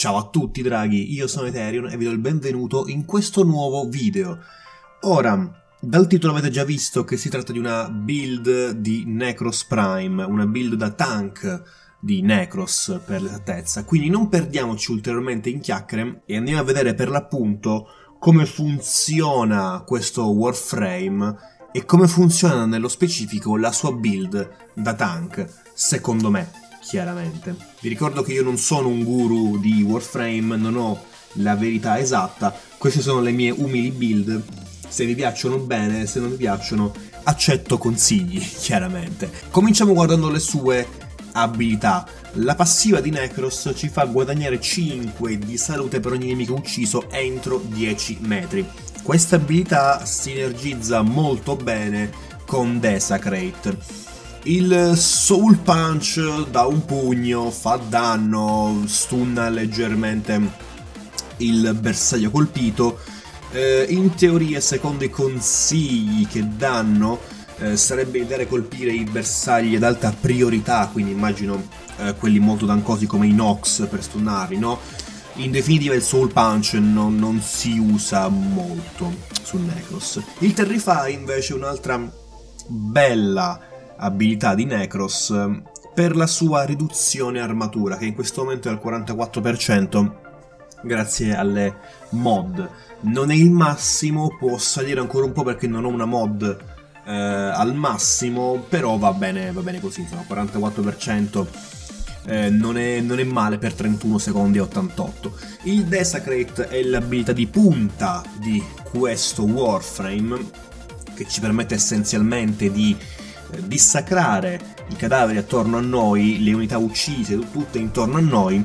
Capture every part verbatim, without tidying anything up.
Ciao a tutti draghi, io sono Eterion e vi do il benvenuto in questo nuovo video. Ora, dal titolo avete già visto che si tratta di una build di Necros Prime, una build da tank di Necros per l'esattezza, quindi non perdiamoci ulteriormente in chiacchiere e andiamo a vedere per l'appunto come funziona questo Warframe e come funziona nello specifico la sua build da tank, secondo me. Chiaramente. Vi ricordo che io non sono un guru di Warframe, non ho la verità esatta, queste sono le mie umili build, se vi piacciono bene, se non vi piacciono accetto consigli, chiaramente. Cominciamo guardando le sue abilità. La passiva di Necros ci fa guadagnare cinque di salute per ogni nemico ucciso entro dieci metri. Questa abilità sinergizza molto bene con Desecrate. Il Soul Punch da un pugno, fa danno, stunna leggermente il bersaglio colpito. Eh, in teoria, secondo i consigli che danno, eh, sarebbe ideale colpire i bersagli ad alta priorità, quindi immagino eh, quelli molto dancosi come i Nox per stunnarli, no? In definitiva il Soul Punch non, non si usa molto su Necros. Il Terrify invece è un'altra bella abilità di Necros per la sua riduzione armatura, che in questo momento è al quarantaquattro per cento grazie alle mod. Non è il massimo, può salire ancora un po' perché non ho una mod eh, al massimo, però va bene, va bene così, insomma, quarantaquattro per cento eh, non, è, non è male per trentuno secondi e ottantotto. Il Desecrate è l'abilità di punta di questo Warframe, che ci permette essenzialmente di dissacrare i cadaveri attorno a noi, le unità uccise tutte intorno a noi,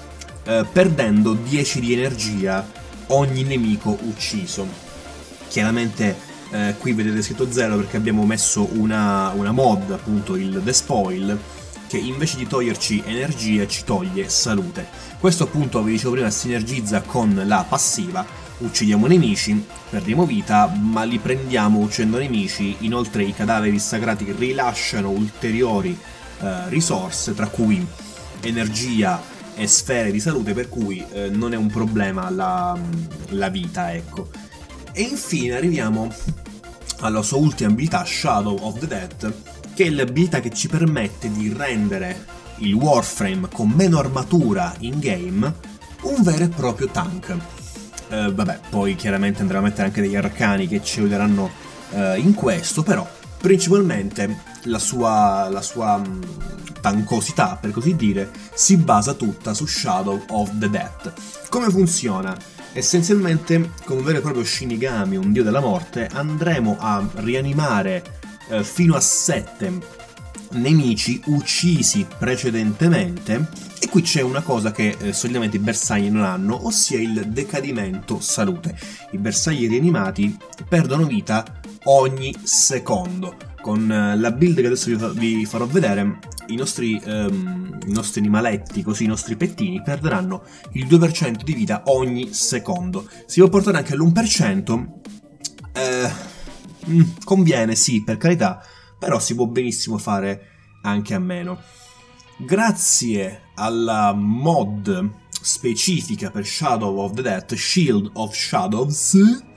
eh, perdendo dieci di energia ogni nemico ucciso. Chiaramente eh, qui vedete scritto zero perché abbiamo messo una, una mod, appunto il Despoil, che invece di toglierci energia ci toglie salute. Questo appunto, vi dicevo prima, sinergizza con la passiva. Uccidiamo nemici, perdiamo vita, ma li prendiamo uccidendo nemici. Inoltre i cadaveri sacrati rilasciano ulteriori eh, risorse, tra cui energia e sfere di salute, per cui eh, non è un problema la, la vita, ecco. E infine arriviamo alla sua ultima abilità, Shadow of the Dead, che è l'abilità che ci permette di rendere il Warframe con meno armatura in game un vero e proprio tank. Uh, vabbè, poi chiaramente andremo a mettere anche degli arcani che ci aiuteranno uh, in questo, però principalmente la sua, la sua um, tankosità, per così dire, si basa tutta su Shadow of the Dead. Come funziona? Essenzialmente, come un vero e proprio Shinigami, un dio della morte, andremo a rianimare uh, fino a sette nemici uccisi precedentemente. E qui c'è una cosa che eh, solitamente i bersagli non hanno, ossia il decadimento salute. I bersagli rianimati perdono vita ogni secondo. Con eh, la build che adesso vi, fa vi farò vedere, i nostri, ehm, i nostri animaletti, così i nostri pettini, perderanno il due per cento di vita ogni secondo. Si può portare anche all'uno per cento, eh, mm, conviene sì, per carità, però si può benissimo fare anche a meno. Grazie alla mod specifica per Shadow of the Dead, Shield of Shadows,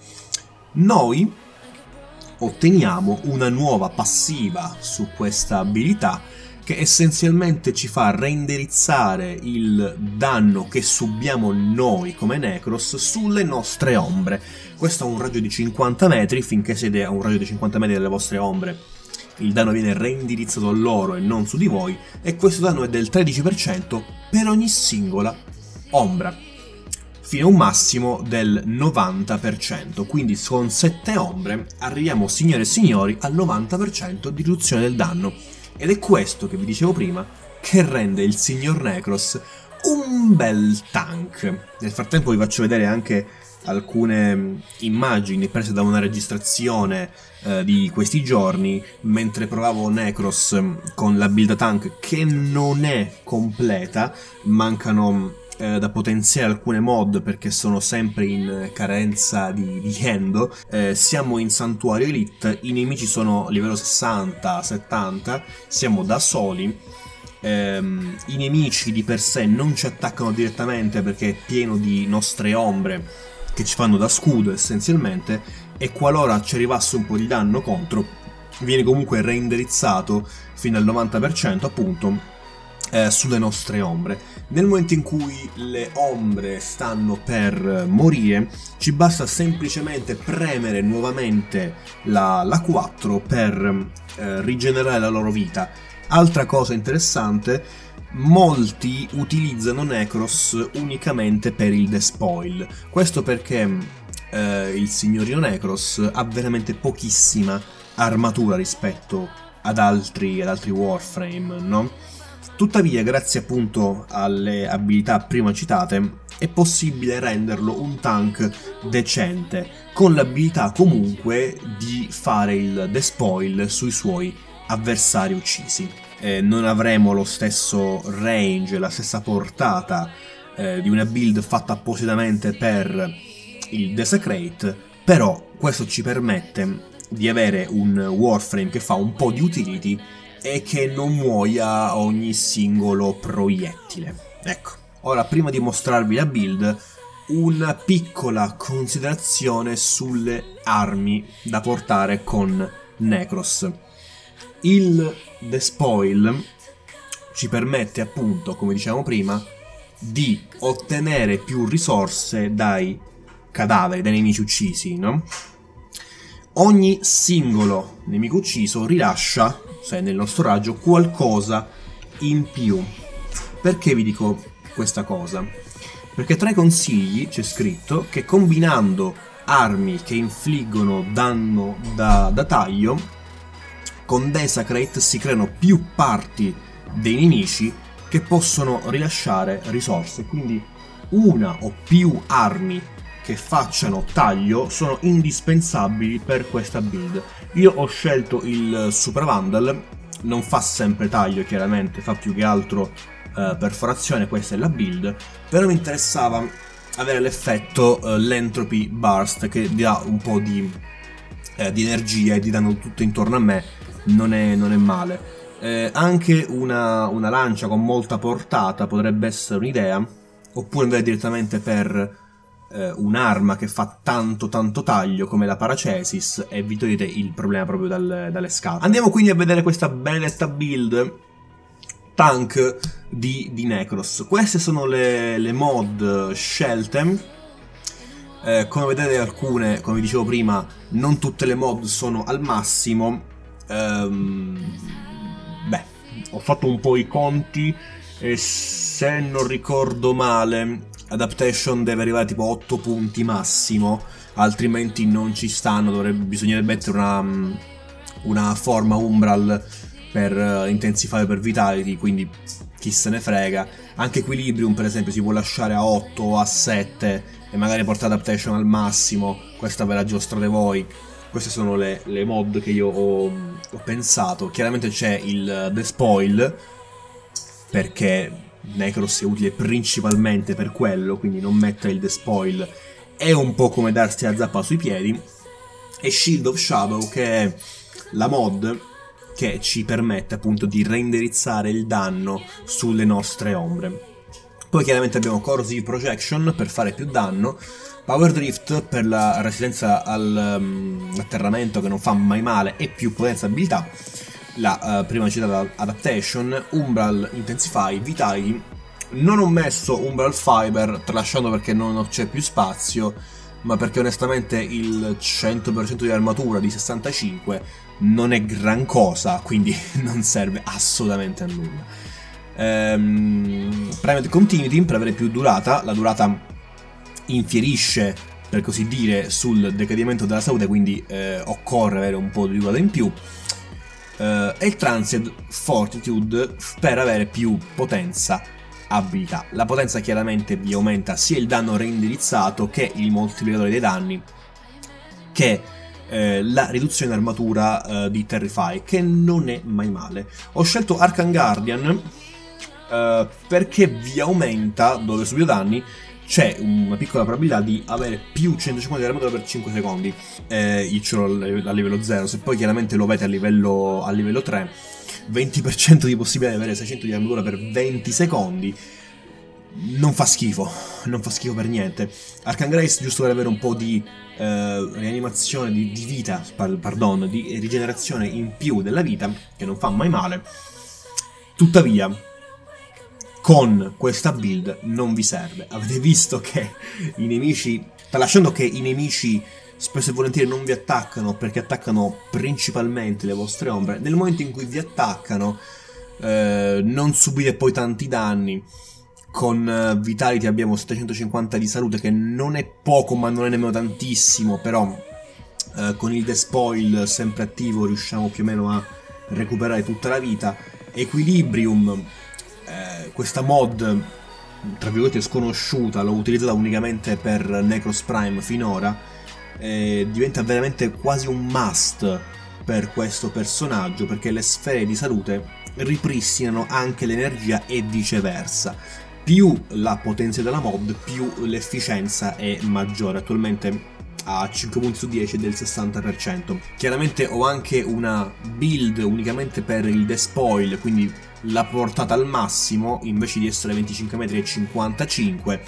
noi otteniamo una nuova passiva su questa abilità che essenzialmente ci fa reindirizzare il danno che subiamo noi come Necros sulle nostre ombre. Questo ha un raggio di cinquanta metri, finché siete a un raggio di cinquanta metri dalle vostre ombre il danno viene reindirizzato a loro e non su di voi, e questo danno è del tredici per cento per ogni singola ombra, fino a un massimo del novanta per cento, quindi con sette ombre arriviamo, signore e signori, al novanta per cento di riduzione del danno, ed è questo che vi dicevo prima che rende il signor Necros un bel tank. Nel frattempo vi faccio vedere anche alcune immagini prese da una registrazione eh, di questi giorni mentre provavo Necros con la build tank, che non è completa, mancano eh, da potenziare alcune mod perché sono sempre in carenza di, di Endo. Eh, siamo in Santuario Elite, i nemici sono livello sessanta settanta, siamo da soli ehm, i nemici di per sé non ci attaccano direttamente perché è pieno di nostre ombre che ci fanno da scudo essenzialmente, e qualora ci arrivasse un po' di danno contro viene comunque reindirizzato fino al novanta per cento appunto eh, sulle nostre ombre. Nel momento in cui le ombre stanno per morire ci basta semplicemente premere nuovamente la, la quattro per eh, rigenerare la loro vita. Altra cosa interessante, molti utilizzano Necros unicamente per il despoil. Questo perché eh, il signorino Necros ha veramente pochissima armatura rispetto ad altri, ad altri Warframe, no? Tuttavia, grazie appunto alle abilità prima citate, è possibile renderlo un tank decente, con l'abilità comunque di fare il despoil sui suoi avversari uccisi. Eh, non avremo lo stesso range, la stessa portata eh, di una build fatta appositamente per il Desecrate, però questo ci permette di avere un Warframe che fa un po' di utility e che non muoia ogni singolo proiettile. Ecco, ora prima di mostrarvi la build, una piccola considerazione sulle armi da portare con Necros. Il Despoil ci permette appunto, come dicevamo prima, di ottenere più risorse dai cadaveri, dai nemici uccisi, no? Ogni singolo nemico ucciso rilascia, se è nel nostro raggio, qualcosa in più. Perché vi dico questa cosa? Perché tra i consigli c'è scritto che combinando armi che infliggono danno da, da taglio, con Desecrate si creano più parti dei nemici che possono rilasciare risorse. Quindi una o più armi che facciano taglio sono indispensabili per questa build. Io ho scelto il Super Vandal, non fa sempre taglio chiaramente, fa più che altro eh, perforazione, questa è la build, però mi interessava avere l'effetto eh, l'Entropy Burst che dà un po' di, eh, di energia e di danno tutto intorno a me, non è, non è male. Eh, anche una, una lancia con molta portata potrebbe essere un'idea, oppure andare direttamente per un'arma che fa tanto tanto taglio come la Paracesis e vi togliete il problema proprio dal, dalle scatole. Andiamo quindi a vedere questa benedetta build tank di, di Necros. Queste sono le, le mod scelte. Eh, come vedete alcune, come vi dicevo prima, non tutte le mod sono al massimo. Ehm, beh, ho fatto un po' i conti e se non ricordo male Adaptation deve arrivare tipo otto punti massimo, altrimenti non ci stanno, dovrebbe, bisognerebbe mettere una, una forma Umbral per uh, Intensify per Vitality, quindi chi se ne frega. Anche Equilibrium per esempio si può lasciare a otto o a sette e magari portare Adaptation al massimo, questa ve la giostrate voi. Queste sono le, le mod che io ho, ho pensato. Chiaramente c'è il Despoil, perché Necros è utile principalmente per quello, quindi non mettere il Despoil è un po' come darsi la zappa sui piedi. E Shield of Shadow, che è la mod che ci permette appunto di reindirizzare il danno sulle nostre ombre. Poi chiaramente abbiamo Corrosive Projection per fare più danno, Power Drift per la resistenza all'atterramento che non fa mai male e più potenza abilità, la uh, prima citata Adaptation, Umbral Intensify, Vitality. Non ho messo Umbral Fiber, tralasciando perché non c'è più spazio, ma perché onestamente il cento per cento di armatura di sessantacinque non è gran cosa, quindi non serve assolutamente a nulla. Ehm, Private Continuity per avere più durata, la durata infierisce per così dire sul decadimento della salute, quindi eh, occorre avere un po' di durata in più. Uh, e il Transient Fortitude per avere più potenza abilità. La potenza chiaramente vi aumenta sia il danno reindirizzato che il moltiplicatore dei danni, che eh, la riduzione armatura uh, di Terrify, che non è mai male. Ho scelto Arcan Guardian uh, perché vi aumenta, dove subito danni, c'è una piccola probabilità di avere più centocinquanta di armatura per cinque secondi. Eh, io ce l'ho a livello zero, se poi chiaramente lo avete a livello, a livello tre venti per cento di possibilità di avere seicento di armatura per venti secondi, non fa schifo, non fa schifo per niente. Arcane Grace, giusto per avere un po' di eh, rianimazione, di, di vita, pardon, di rigenerazione in più della vita, che non fa mai male. Tuttavia, con questa build non vi serve. Avete visto che i nemici, tralasciando che i nemici spesso e volentieri non vi attaccano perché attaccano principalmente le vostre ombre, nel momento in cui vi attaccano eh, non subite poi tanti danni. Con uh, Vitality abbiamo settecentocinquanta di salute, che non è poco ma non è nemmeno tantissimo, però uh, con il Despoil sempre attivo riusciamo più o meno a recuperare tutta la vita. Equilibrium, eh, questa mod tra virgolette sconosciuta, l'ho utilizzata unicamente per Necros Prime finora, eh, diventa veramente quasi un must per questo personaggio, perché le sfere di salute ripristinano anche l'energia e viceversa. Più la potenza della mod, più l'efficienza è maggiore. Attualmente a cinque punti su dieci è del sessanta per cento. Chiaramente ho anche una build unicamente per il Despoil, quindi la portata al massimo, invece di essere venticinque metri e cinquantacinque.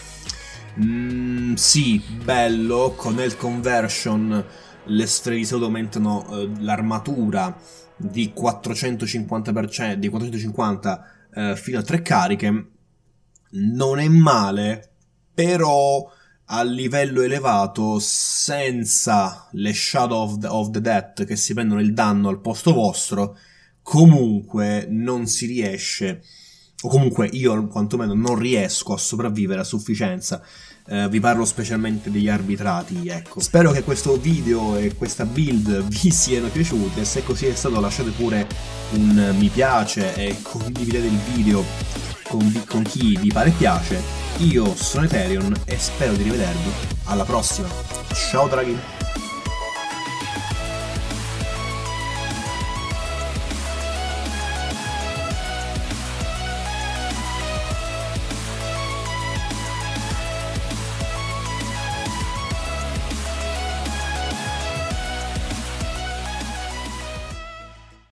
Mm, sì, bello, con Health Conversion le sfere di salute aumentano eh, l'armatura di quattrocentocinquanta per cento, di quattrocentocinquanta eh, fino a tre cariche. Non è male, però a livello elevato, senza le Shadow of the, of the Death che si prendono il danno al posto vostro, comunque non si riesce, o comunque io quantomeno non riesco a sopravvivere a sufficienza. Eh, vi parlo specialmente degli arbitrati, ecco. Spero che questo video e questa build vi siano piaciute. Se così è stato, lasciate pure un mi piace e condividete il video con, con chi vi pare piace. Io sono Eterion e spero di rivedervi alla prossima. Ciao draghi!